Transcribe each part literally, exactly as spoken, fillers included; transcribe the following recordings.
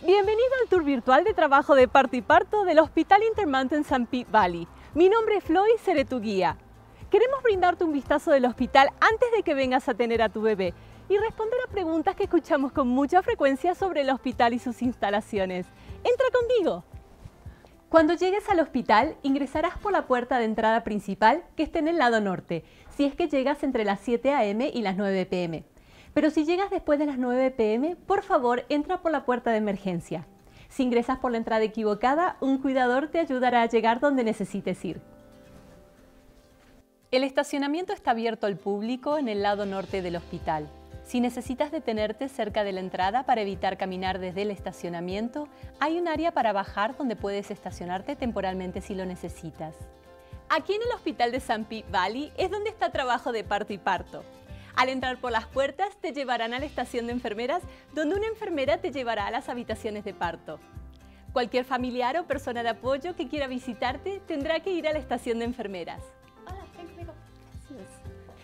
Bienvenido al tour virtual de trabajo de parto y parto del Hospital Intermountain San Pete Valley. Mi nombre es Flo y seré tu guía. Queremos brindarte un vistazo del hospital antes de que vengas a tener a tu bebé y responder a preguntas que escuchamos con mucha frecuencia sobre el hospital y sus instalaciones. ¡Entra conmigo! Cuando llegues al hospital, ingresarás por la puerta de entrada principal que está en el lado norte, si es que llegas entre las siete a eme y las nueve pe eme. Pero si llegas después de las nueve pe eme, por favor, entra por la puerta de emergencia. Si ingresas por la entrada equivocada, un cuidador te ayudará a llegar donde necesites ir. El estacionamiento está abierto al público en el lado norte del hospital. Si necesitas detenerte cerca de la entrada para evitar caminar desde el estacionamiento, hay un área para bajar donde puedes estacionarte temporalmente si lo necesitas. Aquí en el Hospital de San Pete Valley es donde está trabajo de parto y parto. Al entrar por las puertas te llevarán a la estación de enfermeras, donde una enfermera te llevará a las habitaciones de parto. Cualquier familiar o persona de apoyo que quiera visitarte tendrá que ir a la estación de enfermeras. Hola, ven conmigo. Gracias.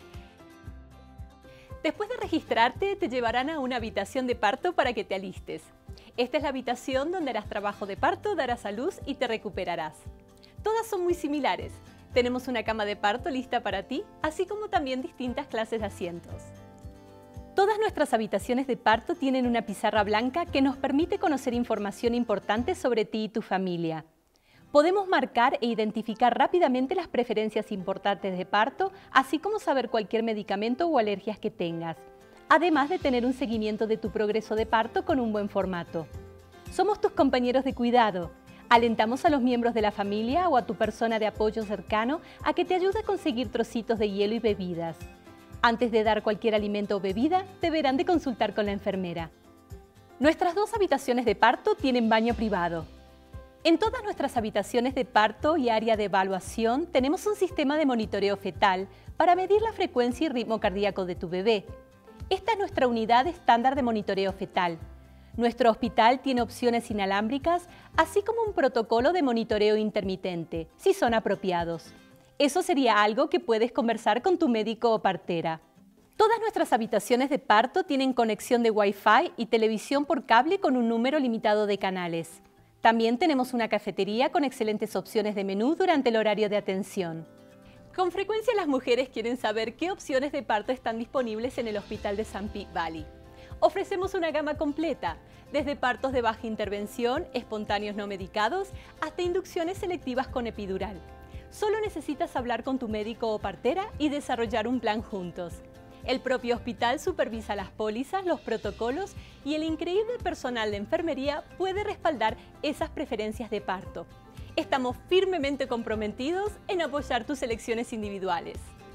Después de registrarte, te llevarán a una habitación de parto para que te alistes. Esta es la habitación donde harás trabajo de parto, darás a luz y te recuperarás. Todas son muy similares. Tenemos una cama de parto lista para ti, así como también distintas clases de asientos. Todas nuestras habitaciones de parto tienen una pizarra blanca que nos permite conocer información importante sobre ti y tu familia. Podemos marcar e identificar rápidamente las preferencias importantes de parto, así como saber cualquier medicamento o alergias que tengas, además de tener un seguimiento de tu progreso de parto con un buen formato. Somos tus compañeros de cuidado. Alentamos a los miembros de la familia o a tu persona de apoyo cercano a que te ayude a conseguir trocitos de hielo y bebidas. Antes de dar cualquier alimento o bebida, deberán de consultar con la enfermera. Nuestras dos habitaciones de parto tienen baño privado. En todas nuestras habitaciones de parto y área de evaluación tenemos un sistema de monitoreo fetal para medir la frecuencia y ritmo cardíaco de tu bebé. Esta es nuestra unidad estándar de monitoreo fetal. Nuestro hospital tiene opciones inalámbricas, así como un protocolo de monitoreo intermitente, si son apropiados. Eso sería algo que puedes conversar con tu médico o partera. Todas nuestras habitaciones de parto tienen conexión de Wi-Fi y televisión por cable con un número limitado de canales. También tenemos una cafetería con excelentes opciones de menú durante el horario de atención. Con frecuencia las mujeres quieren saber qué opciones de parto están disponibles en el Hospital de San Pete Valley. Ofrecemos una gama completa, desde partos de baja intervención, espontáneos no medicados, hasta inducciones selectivas con epidural. Solo necesitas hablar con tu médico o partera y desarrollar un plan juntos. El propio hospital supervisa las pólizas, los protocolos y el increíble personal de enfermería puede respaldar esas preferencias de parto. Estamos firmemente comprometidos en apoyar tus elecciones individuales.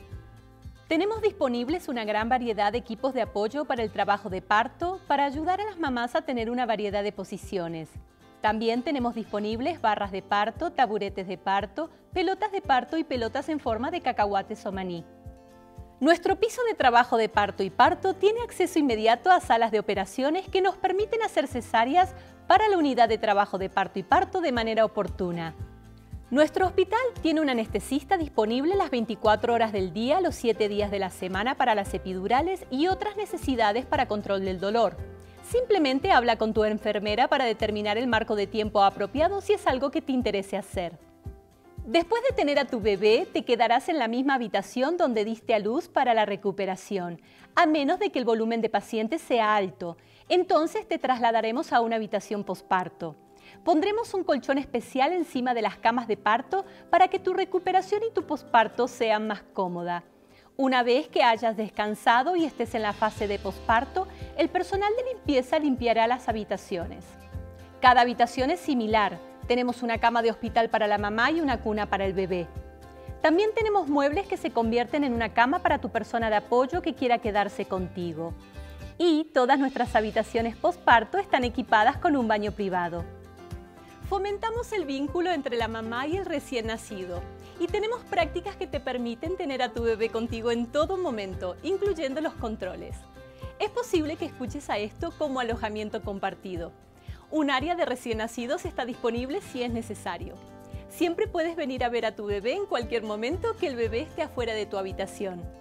Tenemos disponibles una gran variedad de equipos de apoyo para el trabajo de parto para ayudar a las mamás a tener una variedad de posiciones. También tenemos disponibles barras de parto, taburetes de parto, pelotas de parto y pelotas en forma de cacahuates o maní. Nuestro piso de trabajo de parto y parto tiene acceso inmediato a salas de operaciones que nos permiten hacer cesáreas para la unidad de trabajo de parto y parto de manera oportuna. Nuestro hospital tiene un anestesista disponible las veinticuatro horas del día, los siete días de la semana para las epidurales y otras necesidades para control del dolor. Simplemente habla con tu enfermera para determinar el marco de tiempo apropiado si es algo que te interese hacer. Después de tener a tu bebé, te quedarás en la misma habitación donde diste a luz para la recuperación, a menos de que el volumen de pacientes sea alto. Entonces te trasladaremos a una habitación posparto. Pondremos un colchón especial encima de las camas de parto para que tu recuperación y tu posparto sean más cómoda. Una vez que hayas descansado y estés en la fase de posparto, el personal de limpieza limpiará las habitaciones. Cada habitación es similar. Tenemos una cama de hospital para la mamá y una cuna para el bebé. También tenemos muebles que se convierten en una cama para tu persona de apoyo que quiera quedarse contigo. Y todas nuestras habitaciones posparto están equipadas con un baño privado. Fomentamos el vínculo entre la mamá y el recién nacido y tenemos prácticas que te permiten tener a tu bebé contigo en todo momento, incluyendo los controles. Es posible que escuches a esto como alojamiento compartido. Un área de recién nacidos está disponible si es necesario. Siempre puedes venir a ver a tu bebé en cualquier momento que el bebé esté afuera de tu habitación.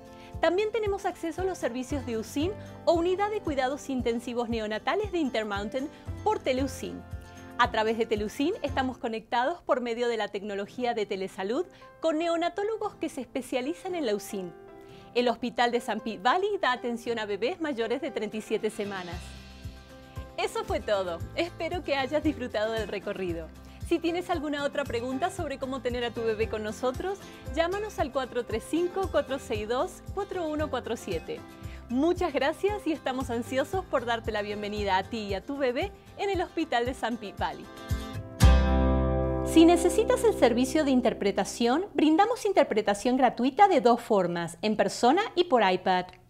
También tenemos acceso a los servicios de U S I N o Unidad de Cuidados Intensivos Neonatales de Intermountain por Tele U S I N. A través de Tele U S I N estamos conectados por medio de la tecnología de telesalud con neonatólogos que se especializan en la U S I N. El Hospital de San Pete Valley da atención a bebés mayores de treinta y siete semanas. Eso fue todo. Espero que hayas disfrutado del recorrido. Si tienes alguna otra pregunta sobre cómo tener a tu bebé con nosotros, llámanos al cuatro tres cinco, cuatro seis dos, cuatro uno cuatro siete. Muchas gracias y estamos ansiosos por darte la bienvenida a ti y a tu bebé en el Hospital de San Pete Valley. Si necesitas el servicio de interpretación, brindamos interpretación gratuita de dos formas, en persona y por iPad.